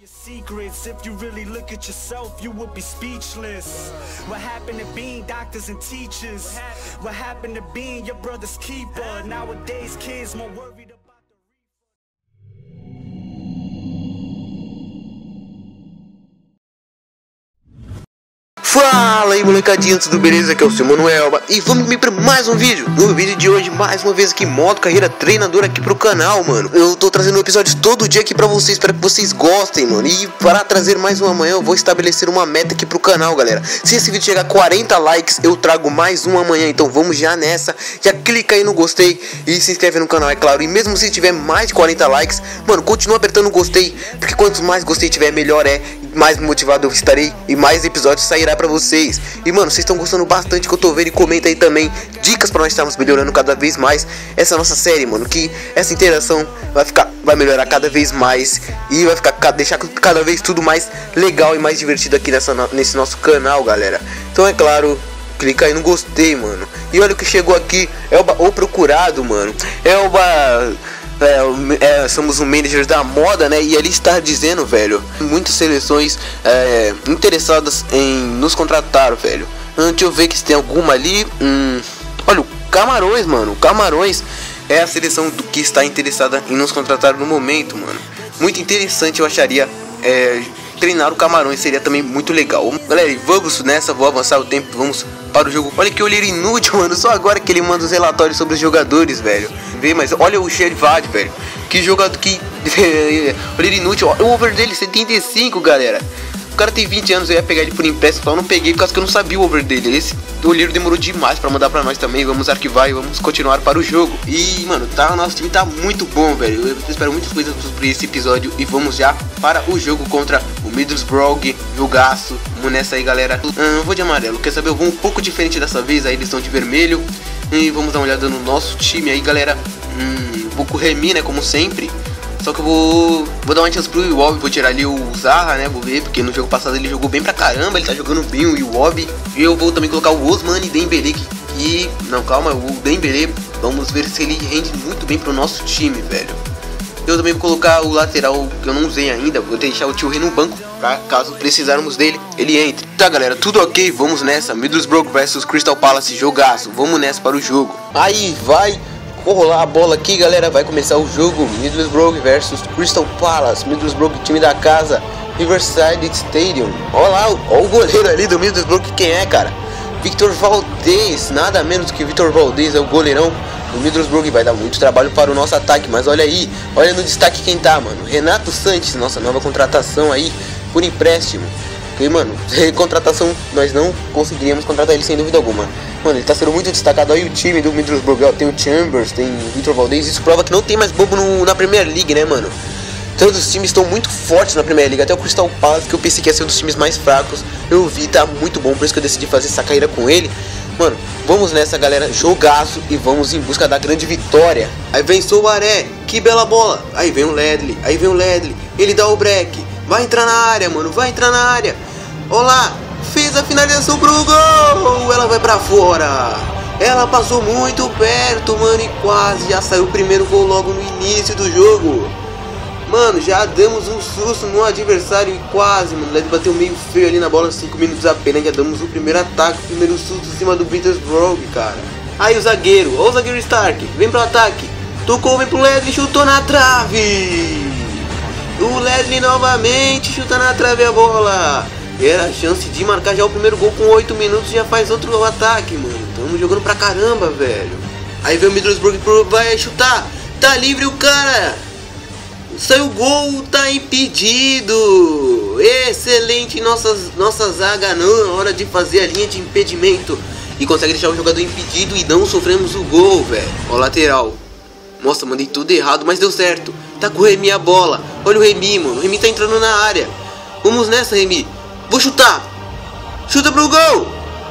Secrets, if you really look at yourself, you would be speechless. What happened to being doctors and teachers? What happened to being your brother's keeper? Nowadays, kids more worried about Fala aí molecadinha, tudo beleza? Aqui é o seu Mano Elba e vamos comigo para mais um vídeo. No vídeo de hoje, mais uma vez aqui, modo carreira treinador aqui pro canal, mano. Eu tô trazendo episódios todo dia aqui pra vocês, espero que vocês gostem, mano. E para trazer mais um amanhã, eu vou estabelecer uma meta aqui pro canal, galera. Se esse vídeo chegar a 40 likes, eu trago mais um amanhã. Então vamos já nessa, já clica aí no gostei e se inscreve no canal, é claro. E mesmo se tiver mais de 40 likes, mano, continua apertando o gostei, porque quanto mais gostei tiver, melhor é, mais motivado eu estarei e mais episódios sairá pra vocês. E mano, vocês estão gostando bastante que eu tô vendo, e comenta aí também dicas pra nós estarmos melhorando cada vez mais essa nossa série, mano, que essa interação vai melhorar cada vez mais e vai deixar cada vez tudo mais legal e mais divertido aqui nesse nosso canal, galera. Então é claro, clica aí no gostei, mano. E olha o que chegou aqui, Elba o procurado, mano. Elba somos um manager da moda, né? E ele está dizendo, velho, muitas seleções interessadas em nos contratar, velho. Deixa eu ver que se tem alguma ali. Olha, o Camarões, mano. O Camarões é a seleção que está interessada em nos contratar no momento, mano. Muito interessante, eu acharia. Treinar o Camarões seria também muito legal. Galera, vamos nessa, vou avançar o tempo, vamos para o jogo. Olha que olheiro inútil, mano, só agora que ele manda os relatórios sobre os jogadores, velho. Vê, mas olha o Shervad, velho. Que jogador, que olheiro inútil. O over dele, 75, galera. O cara tem 20 anos, eu ia pegar ele por empréstimo, só não peguei por causa que eu não sabia o over dele. Esse olheiro demorou demais pra mandar pra nós também. Vamos arquivar e vamos continuar para o jogo. E, mano, o nosso time tá muito bom, velho. Eu espero muitas coisas sobre esse episódio. E vamos já para o jogo contra o Middlesbrough. Jogaço. Vamos nessa aí, galera. Eu vou de amarelo, quer saber? Eu vou um pouco diferente dessa vez. Aí eles estão de vermelho. E vamos dar uma olhada no nosso time aí, galera. Vou com o Remy, né, como sempre. Só que eu vou dar uma chance pro Iwobi, vou tirar ali o Zaha, né, vou ver, porque no jogo passado ele jogou bem pra caramba, ele tá jogando bem o Iwobi. E eu vou também colocar o Ousmane Dembélé, não, calma, o Dembélé, vamos ver se ele rende muito bem pro nosso time, velho. Eu também vou colocar o lateral, que eu não usei ainda, vou deixar o Tio Rei no banco, pra caso precisarmos dele, ele entre. Tá, galera, tudo ok, vamos nessa, Middlesbrough versus Crystal Palace, jogaço, vamos nessa para o jogo. Aí vai... Vou rolar a bola aqui, galera, vai começar o jogo. Middlesbrough versus Crystal Palace. Middlesbrough, time da casa, Riverside Stadium. Olha lá, olha o goleiro ali do Middlesbrough, quem é, cara? Victor Valdez, nada menos que Victor Valdez é o goleirão do Middlesbrough. Vai dar muito trabalho para o nosso ataque, mas olha aí, olha no destaque quem tá, mano. Renato Sanches, nossa nova contratação aí, por empréstimo. Porque, mano, contratação, nós não conseguiríamos contratar ele sem dúvida alguma. Mano, ele tá sendo muito destacado. Aí o time do Middlesbrough, ó, tem o Chambers, tem o Victor Valdez. Isso prova que não tem mais bobo na Premier League, né, mano? Todos os times estão muito fortes na Premier League. Até o Crystal Palace, que eu pensei que ia ser um dos times mais fracos, eu vi, tá muito bom. Por isso que eu decidi fazer essa carreira com ele. Mano, vamos nessa, galera, jogaço. E vamos em busca da grande vitória. Aí vem Souaré, que bela bola. Aí vem o Ledley, ele dá o break. Vai entrar na área, mano, vai entrar na área. Olá, fez a finalização pro gol. Ela vai pra fora. Ela passou muito perto, mano, e quase já saiu o primeiro gol logo no início do jogo. Mano, já damos um susto no adversário e quase, mano. Ele bateu meio feio ali na bola, 5 minutos apenas. Já damos o primeiro ataque, o primeiro susto em cima do Middlesbrough, cara. Aí o zagueiro, ó o zagueiro Stark, vem pro ataque. Tocou, vem pro Ledley, chutou na trave. O Ledley novamente chuta na trave a bola. Era a chance de marcar já o primeiro gol com 8 minutos, já faz outro ataque, mano. Estamos jogando pra caramba, velho. Aí vem o Middlesbrough, vai chutar. Tá livre o cara. Saiu o gol, tá impedido. Excelente nossa zaga na hora de fazer a linha de impedimento. E consegue deixar o jogador impedido e não sofremos o gol, velho. Ó, lateral. Nossa, mandei tudo errado, mas deu certo. Tá com o Remy a bola. Olha o Remy, mano. O Remy tá entrando na área. Vamos nessa, Remy. Vou chutar. Chuta pro gol.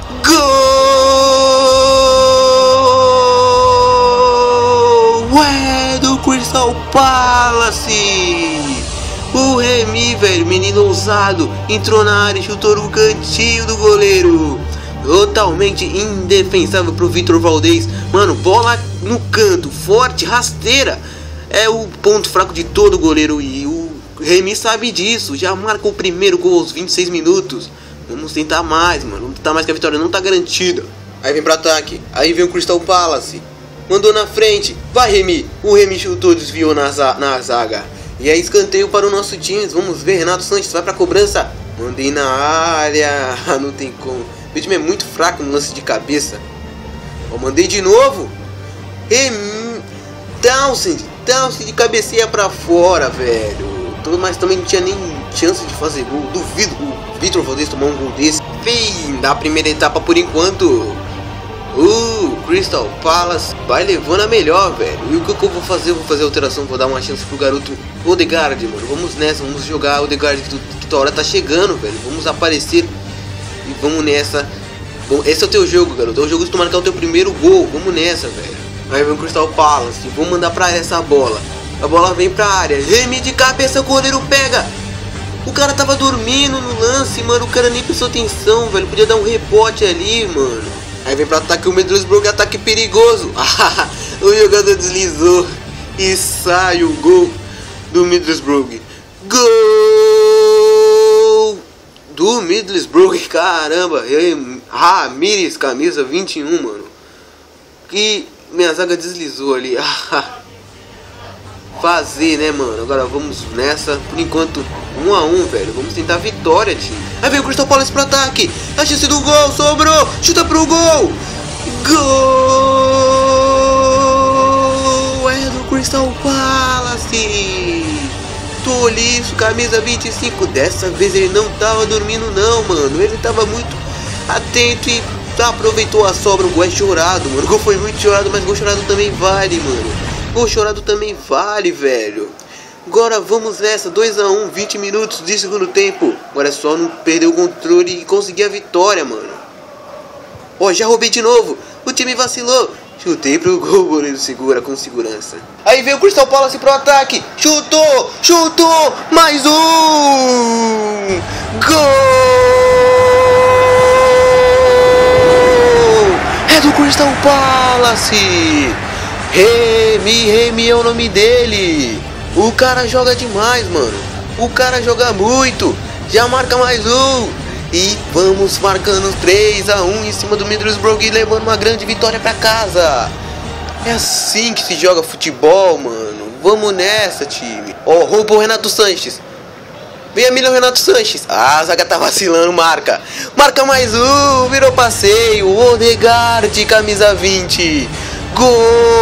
Gol! É do Crystal Palace. O Remy, velho, menino ousado, entrou na área e chutou no cantinho do goleiro. Totalmente indefensável pro Victor Valdez. Mano, bola no canto, forte, rasteira. É o ponto fraco de todo goleiro. E o Remy sabe disso, já marca o primeiro gol aos 26 minutos. Vamos tentar mais, mano. Vamos tentar mais, que a vitória não tá garantida. Aí vem pro ataque. Aí vem o Crystal Palace. Mandou na frente. Vai, Remy. O Remy chutou, desviou na zaga. E aí escanteio para o nosso time. Vamos ver. Renato Sanches vai pra cobrança. Mandei na área. Não tem como. Meu time é muito fraco no lance de cabeça. Ó, mandei de novo. Remy. Townsend de cabeceia pra fora, velho. Mas também não tinha nem chance de fazer gol. Duvido o Vitor Valdez tomar um gol desse. Fim da primeira etapa por enquanto. Crystal Palace vai levando a melhor, velho. E o que eu vou fazer? Eu vou fazer alteração, vou dar uma chance pro garoto Odegaard, mano. Vamos nessa, vamos jogar. Odegaard, que tua hora tá chegando, velho. Vamos aparecer e vamos nessa. Bom, esse é o teu jogo, garoto. É o jogo de tu marcar o teu primeiro gol. Vamos nessa, velho. Aí vem o Crystal Palace. Vamos mandar pra essa bola. A bola vem pra área. Remy de cabeça, o goleiro pega. O cara tava dormindo no lance, mano. O cara nem prestou atenção, velho. Podia dar um rebote ali, mano. Aí vem pro ataque o Middlesbrough, ataque perigoso. O jogador deslizou e sai o gol do Middlesbrough. Gol do Middlesbrough, caramba. Ramires, camisa 21, mano. Que minha zaga deslizou ali. Fazer, né, mano? Agora vamos nessa. Por enquanto, 1 a 1, velho. Vamos tentar a vitória, time. Aí vem o Crystal Palace pro ataque. A chance do gol, sobrou. Chuta pro gol. Gol! É do Crystal Palace. Toliço, camisa 25. Dessa vez ele não tava dormindo, não, mano. Ele tava muito atento e aproveitou a sobra. O gol é chorado, mano. O gol foi muito chorado, mas gol chorado também vale, mano. Gol chorado também vale, velho. Agora vamos nessa, 2 a 1, 20 minutos de segundo tempo. Agora é só não perder o controle e conseguir a vitória, mano. Ó, já roubei de novo. O time vacilou. Chutei pro gol, o goleiro segura com segurança. Aí veio o Crystal Palace pro ataque. Chutou, mais um. Gol! É do Crystal Palace. Remy é o nome dele. O cara joga demais, mano. O cara joga muito. Já marca mais um. E vamos marcando 3 a 1 em cima do Middlesbrough, levando uma grande vitória pra casa. É assim que se joga futebol, mano. Vamos nessa, time. Ó, roubou o Renato Sanches. Vem a milha o Renato Sanches. A zaga tá vacilando, marca mais um. Virou passeio. Odegaard, camisa 20. Gol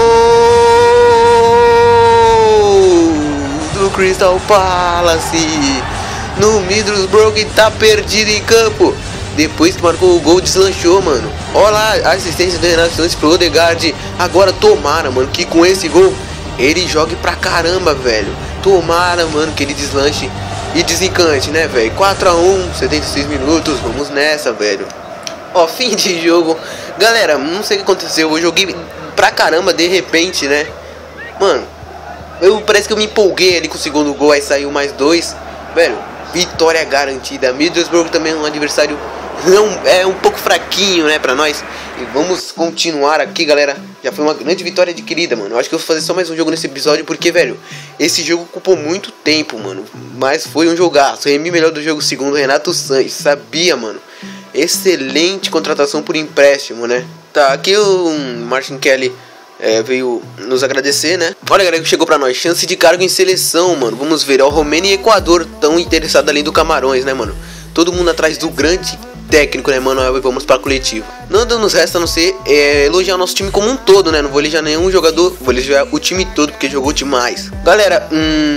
do Crystal Palace. No Middlesbrough, tá perdido em campo. Depois que marcou o gol, deslanchou, mano. Olha lá, a assistência do Renato Sanches pro Odegaard. Agora tomara, mano, que com esse gol ele jogue pra caramba, velho. Tomara, mano, que ele deslanche e desencante, né, velho. 4 a 1, 76 minutos. Vamos nessa, velho. Ó, fim de jogo. Galera, não sei o que aconteceu. Eu joguei pra caramba de repente, né? Mano, parece que eu me empolguei ali com o segundo gol. Aí saiu mais 2. Velho, vitória garantida. Middlesbrough também é um adversário um pouco fraquinho, né, pra nós. E vamos continuar aqui, galera. Já foi uma grande vitória adquirida, mano. Eu acho que eu vou fazer só mais um jogo nesse episódio, porque, velho, esse jogo ocupou muito tempo, mano. Mas foi um jogaço. Remy melhor do jogo, segundo Renato Sanches. Sabia, mano. Excelente contratação por empréstimo, né? Tá, aqui o Martin Kelly veio nos agradecer, né? Olha, galera, que chegou pra nós. Chance de cargo em seleção, mano. Vamos ver, ó, Romênia e Equador tão interessados além do Camarões, né, mano? Todo mundo atrás do grande técnico, né, mano? E vamos pra coletiva. Nada nos resta a não ser elogiar o nosso time como um todo, né? Não vou elogiar nenhum jogador, vou elogiar o time todo, porque jogou demais. Galera,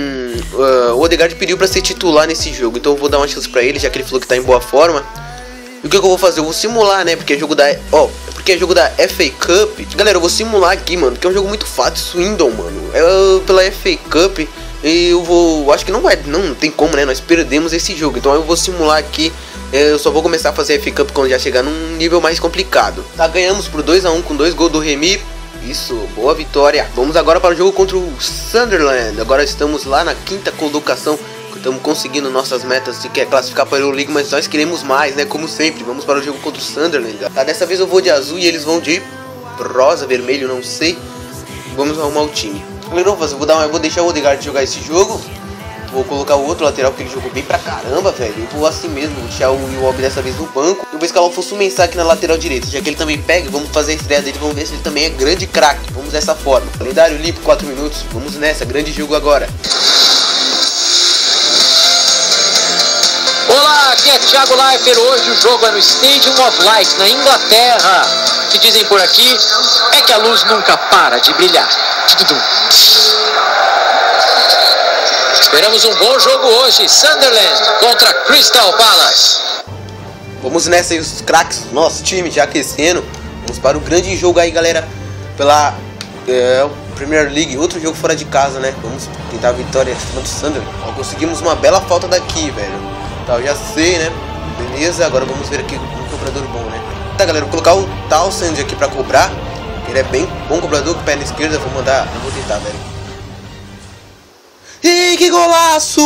o Odegaard pediu pra ser titular nesse jogo, então eu vou dar uma chance pra ele, já que ele falou que tá em boa forma. E o que eu vou fazer? Eu vou simular, né? Porque é jogo da FA Cup. Galera, eu vou simular aqui, mano, que é um jogo muito fácil. Swindon, mano, pela FA Cup. E eu vou... Acho que não tem como, né? Nós perdemos esse jogo. Então eu vou simular aqui. Eu só vou começar a fazer a FA Cup quando já chegar num nível mais complicado. Tá, ganhamos por 2 a 1 com 2 gols do Remy. Isso, boa vitória. Vamos agora para o jogo contra o Sunderland. Agora estamos lá na 5ª colocação. Estamos conseguindo nossas metas de que é classificar para a Euroleague, mas nós queremos mais, né? Como sempre, vamos para o jogo contra o Sunderland. Tá, dessa vez eu vou de azul e eles vão de rosa, vermelho, não sei. Vamos arrumar o time. Eu vou deixar o Odegaard jogar esse jogo. Vou colocar o outro lateral, porque ele jogou bem pra caramba, velho. Eu vou assim mesmo, vou deixar o Iwobi dessa vez no banco. Eu vou escalar o Fosu Mensah aqui na lateral direita. Já que ele também pega, vamos fazer a estreia dele. Vamos ver se ele também é grande craque. Vamos dessa forma. Calendário limpo, 4 minutos. Vamos nessa, grande jogo agora. Olá, aqui é Thiago Leifert. Hoje o jogo é no Stadium of Light, na Inglaterra. O que dizem por aqui é que a luz nunca para de brilhar. Esperamos um bom jogo hoje. Sunderland contra Crystal Palace. Vamos nessa aí, os craques do nosso time já aquecendo. Vamos para o grande jogo aí, galera. Pela Premier League, outro jogo fora de casa, né? Vamos tentar a vitória em cima do Sunderland. Ó, conseguimos uma bela falta daqui, velho. Tá, eu já sei, né? Beleza, agora vamos ver aqui um cobrador bom, né? Tá, galera, vou colocar o Townsend aqui pra cobrar. Ele é bem bom cobrador, com perna esquerda. Vou mandar, não vou tentar, velho. Ih, que golaço!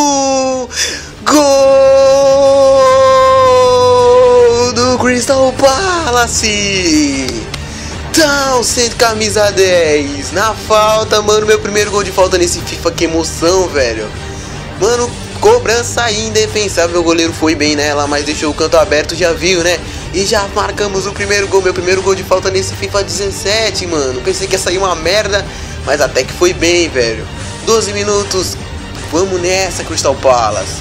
Gol do Crystal Palace! Townsend, camisa 10. Na falta, mano. Meu primeiro gol de falta nesse FIFA. Que emoção, velho. Mano, cobrança indefensável. O goleiro foi bem nela, mas deixou o canto aberto, já viu, né? E já marcamos o primeiro gol. Meu primeiro gol de falta nesse FIFA 17, mano. Pensei que ia sair uma merda, mas até que foi bem, velho. 12 minutos. Vamos nessa, Crystal Palace.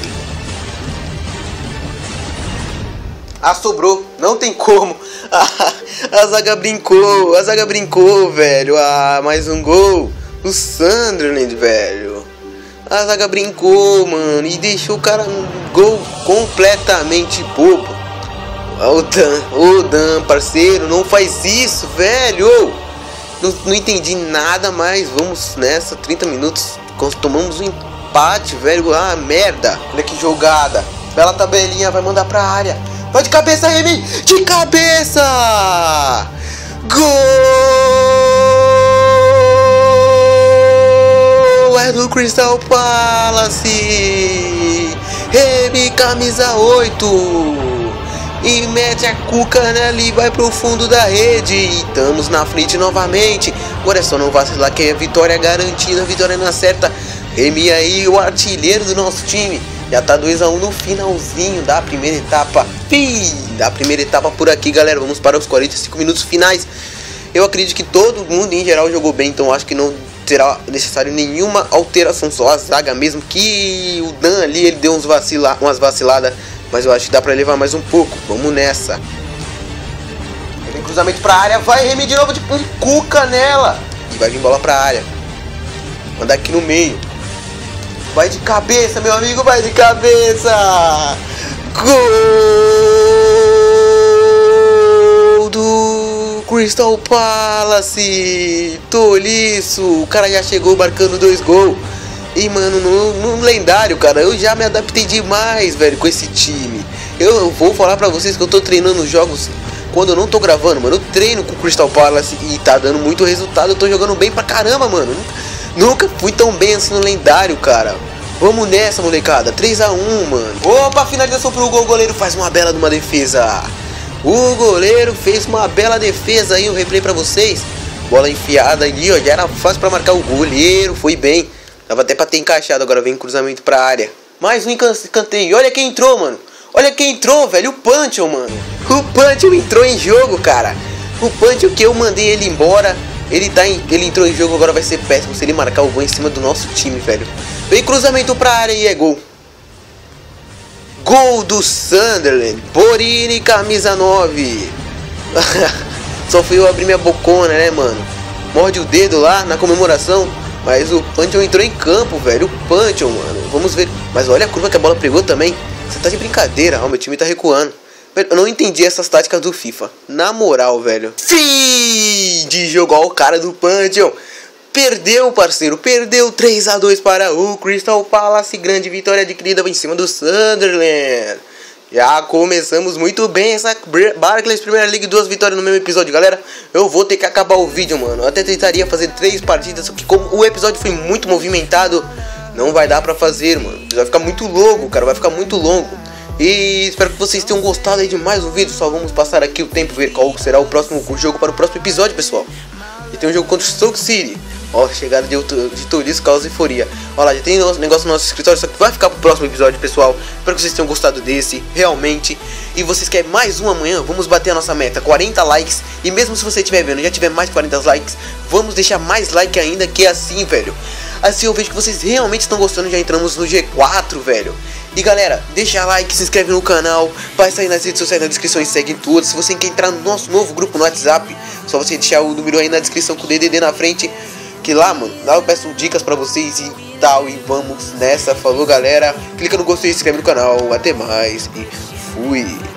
Ah, sobrou. Não tem como. A zaga brincou, velho. Ah, mais um gol. O Sunderland, velho. A zaga brincou, mano. E deixou o cara um gol completamente bobo. O Dan, parceiro, não faz isso, velho. Não entendi nada mais. Vamos nessa, 30 minutos. Tomamos um empate, velho. Ah, merda. Olha que jogada. Bela tabelinha, vai mandar pra área. Vai de cabeça, Remy. De cabeça. Gol. É do Crystal Palace. Remy, camisa 8. E mete a cuca nela e vai pro fundo da rede. E estamos na frente novamente. Agora é só não vacilar que é vitória garantida. Vitória na certa. Remy aí, o artilheiro do nosso time. Já tá 2-1 no finalzinho da primeira etapa. Da primeira etapa por aqui, galera. Vamos para os 45 minutos finais. Eu acredito que todo mundo em geral jogou bem. Então acho que não será necessário nenhuma alteração. Só a zaga mesmo. Que o Dan ali, ele deu umas vaciladas. Mas eu acho que dá pra levar mais um pouco. Vamos nessa. Vem cruzamento pra área. Vai, Remy de novo, tipo um cuca nela. E vai vir bola pra área. Mandar aqui no meio. Vai de cabeça, meu amigo, vai de cabeça. Gol do Crystal Palace. Toliço. O cara já chegou marcando 2 gols. E, mano, no lendário, cara, eu já me adaptei demais, velho, com esse time. Eu vou falar pra vocês que eu tô treinando jogos quando eu não tô gravando, mano. Eu treino com o Crystal Palace e tá dando muito resultado. Eu tô jogando bem pra caramba, mano. Nunca fui tão bem assim no lendário, cara. Vamos nessa, molecada. 3-1, mano. Opa, finalização pro gol. O goleiro faz uma bela de uma defesa. O goleiro fez uma bela defesa aí. O replay pra vocês. Bola enfiada ali, ó. Já era fácil pra marcar o goleiro. Foi bem. Dava até pra ter encaixado. Agora vem cruzamento pra área. Mais um escanteio. Olha quem entrou, mano. Olha quem entrou, velho. O Pancho, mano. O Pancho entrou em jogo, cara. O Pancho que eu mandei ele embora. Ele entrou em jogo, agora vai ser péssimo se ele marcar o gol em cima do nosso time, velho. Vem cruzamento pra área e é gol. Gol do Sunderland. Borini, camisa 9. Só fui eu abrir minha bocona, né, mano? Morde o dedo lá na comemoração. Mas o Pancho entrou em campo, velho. O Pancho, mano. Vamos ver. Mas olha a curva que a bola pegou também. Você tá de brincadeira. Ó, meu time tá recuando. Eu não entendi essas táticas do FIFA. Na moral, velho. Fim de jogo. Ó, o cara do Pancho. Perdeu, parceiro. Perdeu 3-2 para o Crystal Palace. Grande vitória adquirida em cima do Sunderland. Já começamos muito bem essa Barclays Premier League. 2 vitórias no mesmo episódio, galera. Eu vou ter que acabar o vídeo, mano. Eu até tentaria fazer 3 partidas. Só que como o episódio foi muito movimentado, não vai dar pra fazer, mano. Vai ficar muito longo, cara. Vai ficar muito longo. E espero que vocês tenham gostado aí de mais um vídeo. Só vamos passar aqui o tempo, ver qual será o próximo jogo para o próximo episódio, pessoal. E tem um jogo contra o Stoke City. Ó, chegada de Tolisso causa euforia. Ó lá, já tem negócio no nosso escritório, só que vai ficar pro próximo episódio, pessoal. Espero que vocês tenham gostado desse, realmente. E vocês querem mais um amanhã? Vamos bater a nossa meta, 40 likes. E mesmo se você estiver vendo, já tiver mais de 40 likes, vamos deixar mais like ainda, que é assim, velho. Assim eu vejo que vocês realmente estão gostando, já entramos no G4, velho. E galera, deixa like, se inscreve no canal, vai sair nas redes sociais na descrição e segue em tudo. Se você quer entrar no nosso novo grupo no WhatsApp, só você deixar o número aí na descrição com o DDD na frente. Que lá, mano, lá eu peço dicas pra vocês e tal. E vamos nessa, falou galera. Clica no gostei e se inscreve no canal. Até mais e fui.